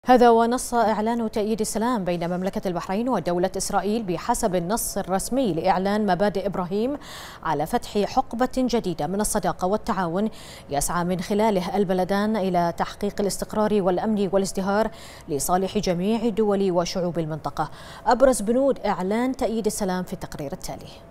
هذا ونص إعلان تأييد السلام بين مملكة البحرين ودولة إسرائيل بحسب النص الرسمي لإعلان مبادئ إبراهيم على فتح حقبة جديدة من الصداقة والتعاون يسعى من خلاله البلدان إلى تحقيق الاستقرار والأمن والازدهار لصالح جميع الدول وشعوب المنطقة. أبرز بنود إعلان تأييد السلام في التقرير التالي.